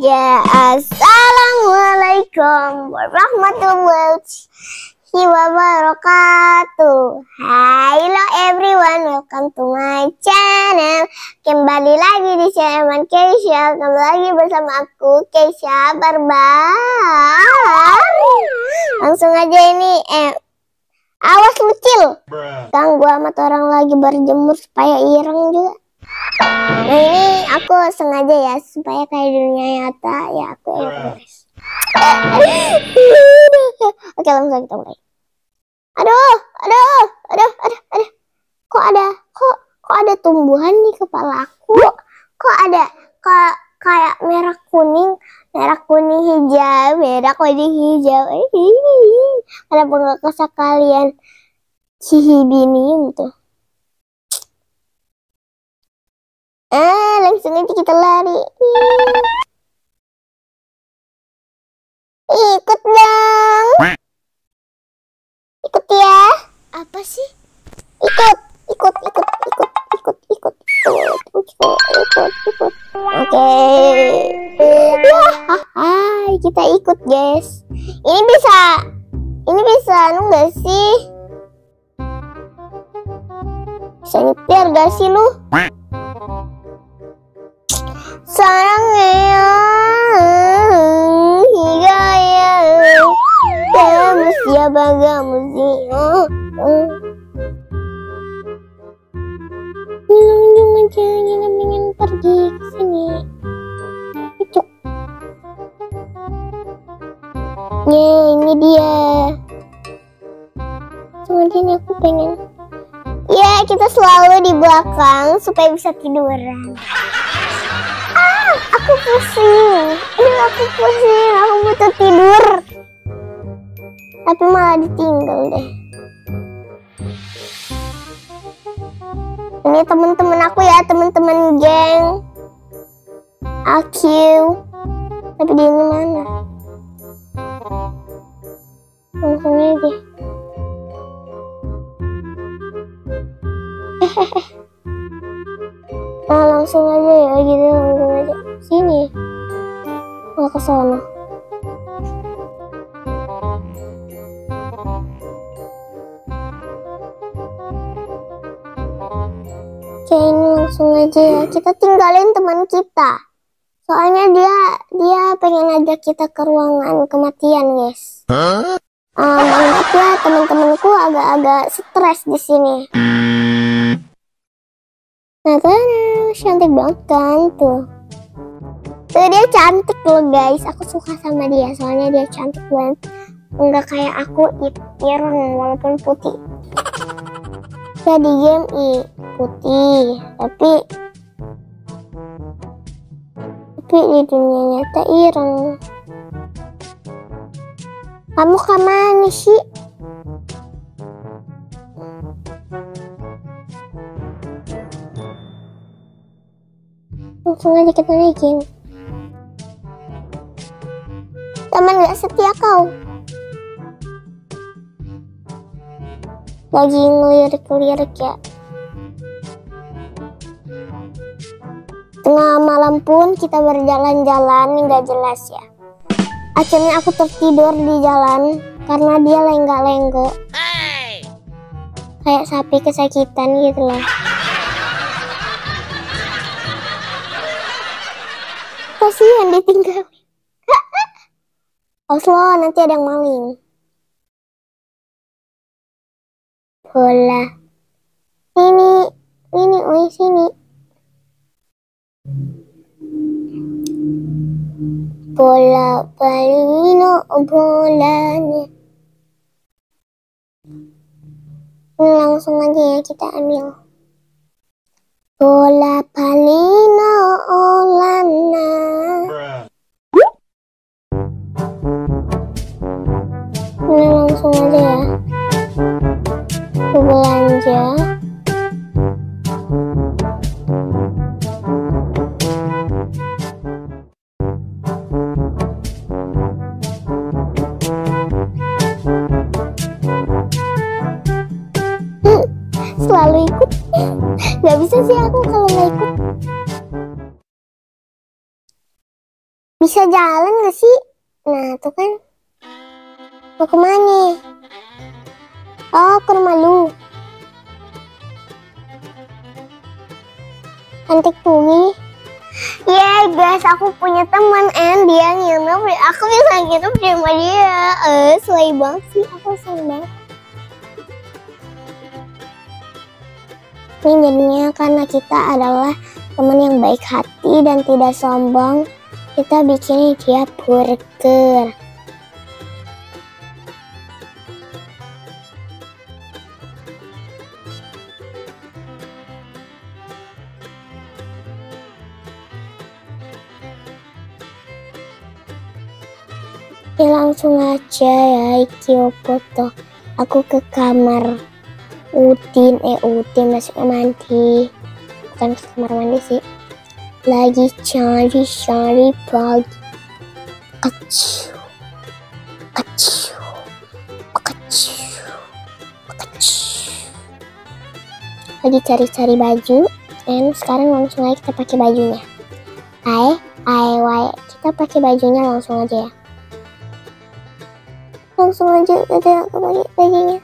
aja. Assalamualaikum warahmatullahi wabarakatuh. Hello everyone, welcome to my channel. Kembali lagi di channel Keisha. Kembali lagi bersama aku Keisha Barbar. Langsung aja ini awas lucil. Ganggu amat orang lagi berjemur supaya ireng juga. Nah ini aku sengaja ya supaya kayak dunia nyata ya aku beres. Oke langsung kita mulai. Aduh. Kok ada tumbuhan di kepala aku? Kok ada kayak merah kuning hijau, merah kuning hijau. Kenapa nggak kesal kalian cihidinium tuh? Langsung aja kita lari. Ikut dong. Ikut ya. Apa sih? Ikut. Oke. Hai, kita ikut, guys. Ini bisa enggak sih? Bisa nyetir gak sih lu? Sarangnya hidayah kamu siapa kamu sih? Jangan ingin pergi ke sini. Cuk. Ini dia. Kemudian aku pengen. Ya, kita selalu di belakang supaya bisa tiduran. Aku pusing. Aku butuh tidur. Tapi malah ditinggal deh. Ini teman-teman aku ya, teman-teman geng Aku. Tapi dia ini mana? Langsung aja. Langsung aja ya gitu, langsung aja. Sini. Ke sana. Oke, ini langsung aja ya. Kita tinggalin teman kita. Soalnya dia pengen ajak kita ke ruangan kematian, guys. Maaf ya, teman-temanku agak-agak stres di sini. Nah, cantik banget kan tuh. Tuh dia cantik loh guys, aku suka sama dia soalnya dia cantik banget. Enggak kayak aku ireng walaupun putih. Ya di game putih, tapi di dunia nyata ireng. Kamu kemana sih? Langsung aja kita naikin. Teman gak setia kau. Lagi ngelirik-lirik ya. Tengah malam pun kita berjalan-jalan gak jelas ya. Akhirnya aku tertidur di jalan karena dia lenggak-lenggok. Kayak sapi kesakitan gitu loh. Kasihan ditinggal. Oslo nanti ada yang maling. Bola. Sini. Bola palino bolanya. Langsung aja ya kita ambil. Bola palino olana. Ini langsung aja ya. Aku belanja. Selalu ikut. Gak bisa sih aku kalau nggak ikut. Bisa jalan gak sih? Nah tuh kan. Mau kemana? Oh, ke rumah lu. Cantik Tumi. Yeah guys, aku punya teman and dia nginep. Aku bisa nginep di rumah dia. Slay banget sih, aku seneng banget. Ini jadinya karena kita adalah teman yang baik hati dan tidak sombong, kita bikin dia burger. Ya langsung aja ya, Ikyo foto. Aku ke kamar Udin masuk mandi. Bukan ke kamar mandi sih. Lagi cari pagi. Kacau. Lagi cari baju. Dan sekarang langsung aja kita pakai bajunya. Kita pakai bajunya langsung aja ya. Langsung aja aku pakai bajunya.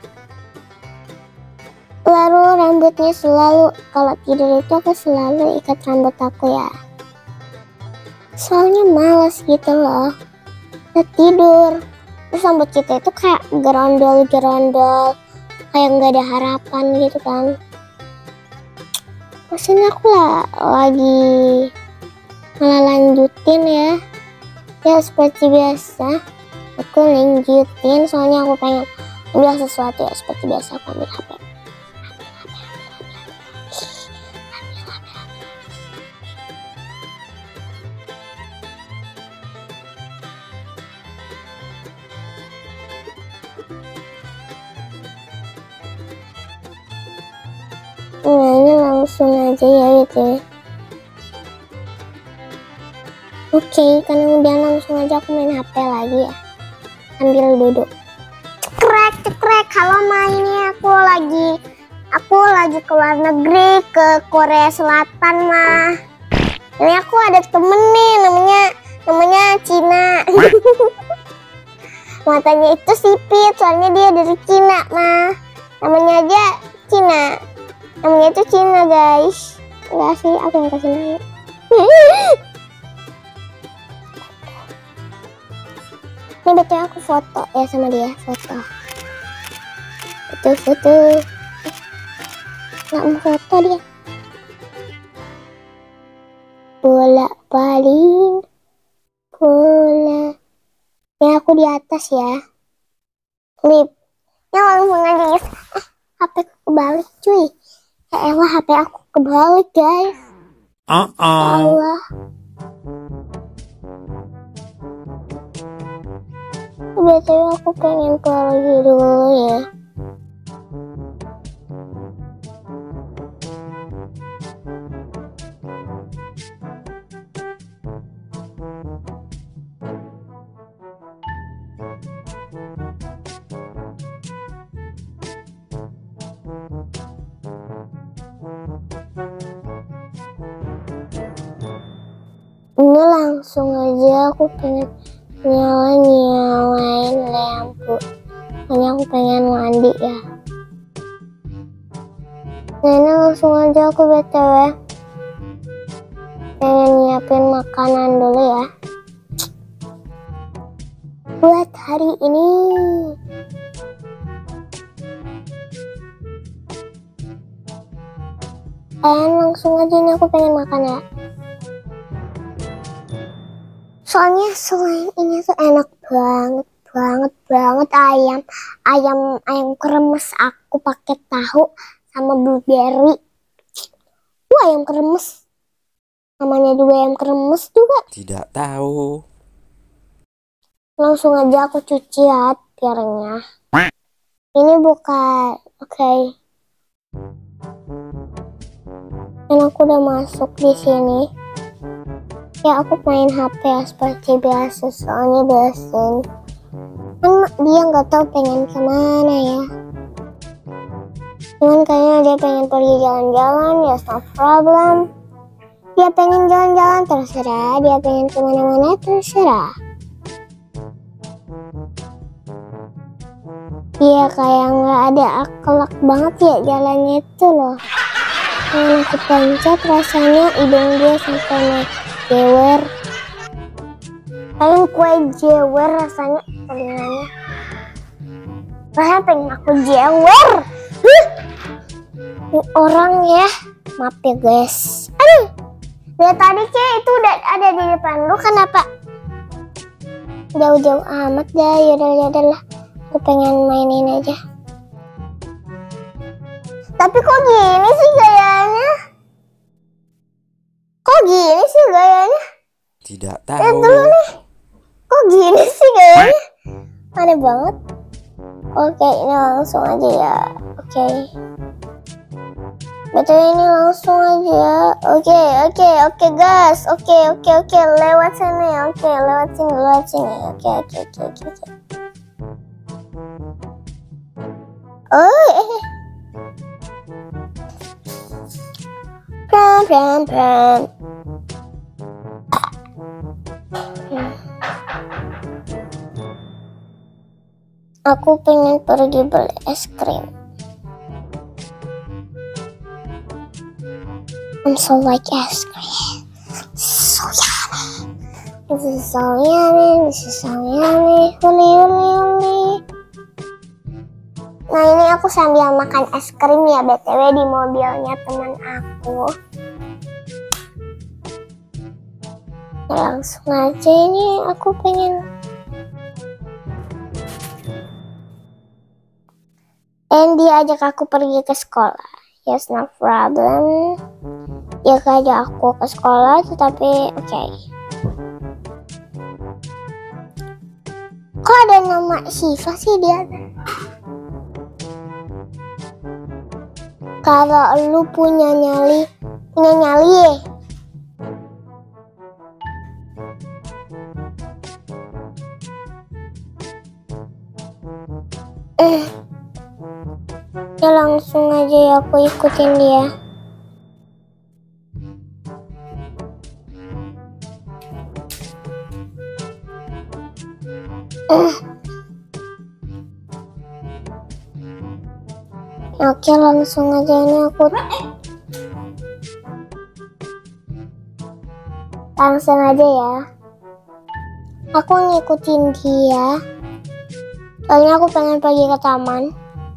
Lalu rambutnya selalu, kalau tidur itu aku selalu ikat rambut aku ya. Soalnya malas gitu loh. Udah tidur. Terus rambut kita itu kayak gerondol. Kayak nggak ada harapan gitu kan. Maksudnya aku lagi malah lanjutin ya. Ya seperti biasa. Aku lanjutin soalnya aku pengen ambil sesuatu ya. Seperti biasa aku ambil HP. Nah ini langsung aja ya gitu ya. Oke, karena udah langsung aja aku main HP lagi ya. Sambil duduk. Cekrek. Halo mainnya aku lagi ke luar negeri, ke Korea Selatan mah. Ini aku ada temen nih namanya Cina. Matanya itu sipit soalnya dia dari Cina mah. Namanya aja Cina. Namanya itu Cina guys. Enggak sih, aku yang kasih nama. Ini betul aku foto ya sama dia, foto. Nggak mau foto dia. Bola. Ya aku di atas ya. Klip. Ya langsung aja guys. HP aku kebalik cuy. Ya elah HP aku kebalik guys. Allah. Biasanya aku pengen pergi dulu ya. Ini langsung aja aku pengen nyalain lampu. Soalnya aku pengen mandi ya. Nah ini langsung aja aku BTW pengen nyiapin makanan dulu ya. Buat hari ini. Langsung aja ini aku pengen makan ya. Soalnya selain ini tuh enak banget ayam kremes aku pakai tahu sama blueberry. Ayam kremes. Namanya juga ayam kremes juga. Tidak tahu. Langsung aja aku cuci ya piringnya. Ini bukan. Oke. Dan aku udah masuk di sini. Ya aku main HP ya seperti biasa, soalnya bosan. Kan dia nggak tahu pengen kemana ya. Cuman kayaknya dia pengen pergi jalan-jalan ya, no problem. Dia pengen jalan-jalan terserah, dia pengen kemana-mana terserah. Dia kayak nggak ada akhlak banget ya jalannya itu loh. Kalau aku pencet rasanya hidung dia sampai naik jewer. Pengen kue jewer rasanya telinganya. Rasanya pengen aku jewer. Ini orang ya, maaf ya guys. Aduh, dari tadi Ki itu udah ada di depan lu, kenapa jauh-jauh amat dah? Yaudah lah, aku pengen mainin aja. Tapi kok gini sih gayanya? Kok gini sih gayanya? Tidak tahu. Lihat dulu nih. Kok gini sih gayanya? Aneh banget. Oke, ini langsung aja ya. Oke. Betul, ini langsung aja. Oke guys. Oke. Lewat sini. Oke, lewat sini. Oke. Oh, Pram. Aku pengen pergi beli es krim. I'm so like ice cream. So yummy. This is so yummy. Huli. Nah, ini aku sambil makan es krim ya, BTW di mobilnya teman aku. Langsung aja, ini aku pengen. Dan dia ajak aku pergi ke sekolah. Yes, no problem. Dia ajak aku ke sekolah, tetapi oke. Kok ada nama Syifa sih dia? Kalau lu punya nyali ya. Ya langsung aja ya, aku ikutin dia. Oke, langsung aja ini aku langsung aja ya. Aku ngikutin dia. Soalnya aku pengen pergi ke taman.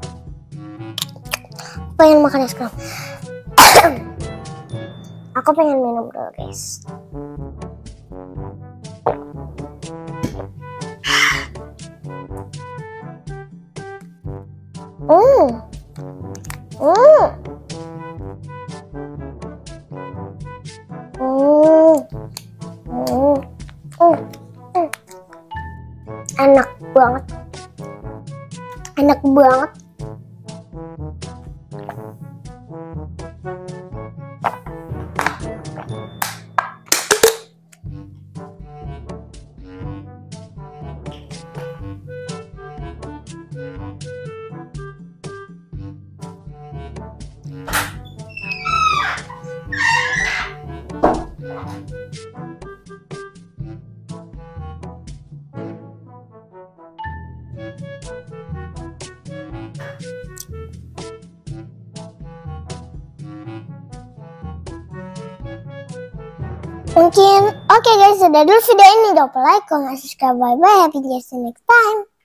Pengen makan es krim. Aku pengen minum dulu guys. Enak banget. Mungkin oke guys, sudah dulu video ini. Don't like, comment, subscribe, bye bye. Happy days next time.